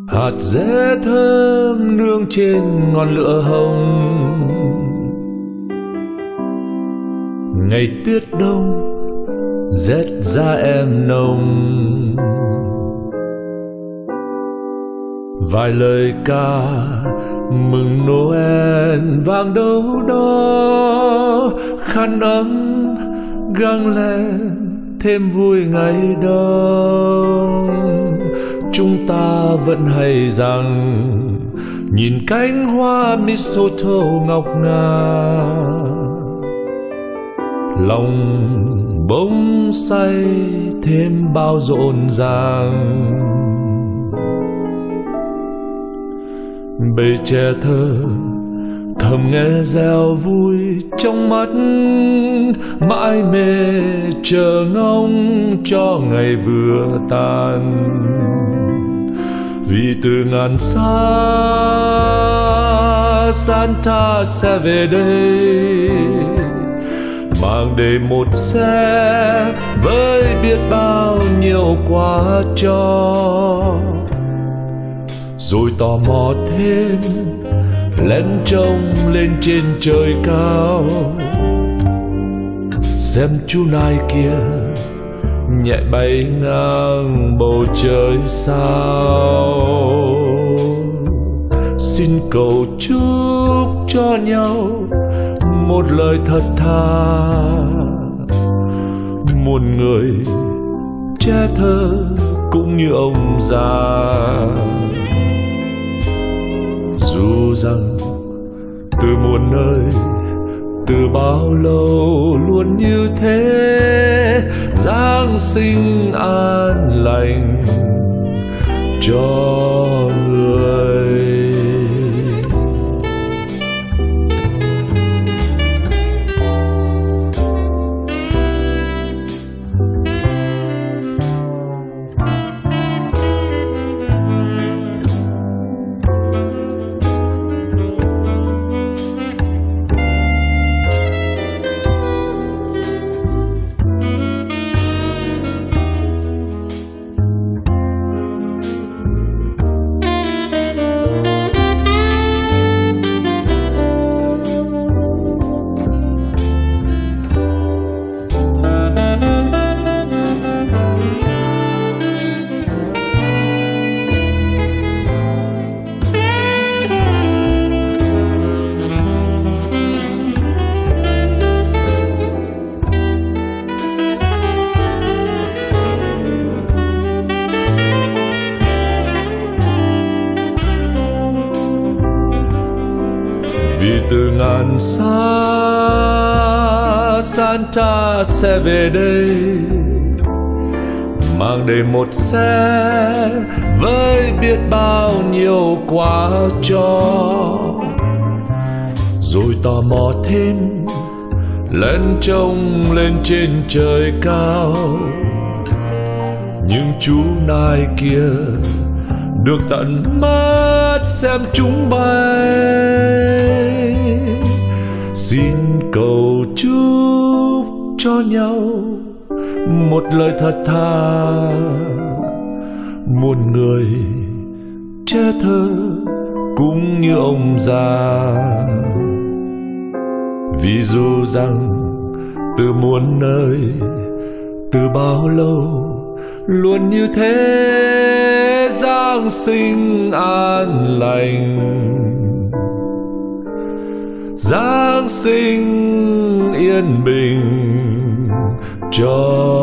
hạt dẻ thơm nương trên ngọn lửa hồng. Ngày tuyết đông rét da em nồng, vài lời ca mừng Noel vang đâu đó, khăn ấm găng lên thêm vui ngày đông. Chúng ta vẫn hay rằng nhìn cánh hoa mistletoe ngọc ngà, lòng bỗng say thêm bao rộn ràng. Bầy trẻ thơ thầm nghe reo vui trong mắt, mãi mê chờ ngóng cho ngày vừa tàn. Vì từ ngàn xa Santa sẽ về đây, mang đầy một xe với biết bao nhiêu quà cho. Rồi tò mò thêm lén trông lên trên trời cao, xem chú nai kia nhẹ bay ngang bầu trời sao. Xin cầu chúc cho nhau một lời thật thà, một người trẻ thơ cũng như ông già. Dù rằng từ muôn nơi, từ bao lâu luôn như thế, Giáng sinh an lành cho người. Vì từ ngàn xa Santa sẽ về đây, mang đầy một xe với biết bao nhiêu quà cho. Rồi tò mò thêm lén trông lên trên trời cao, nhưng chú nai kia được tận mắt xem chúng bay. Xin cầu chúc cho nhau một lời thật thà, một người trẻ thơ cũng như ông già. Vì dù rằng từ muôn nơi, từ bao lâu luôn như thế, Giáng sinh an lành, Giáng sinh yên bình cho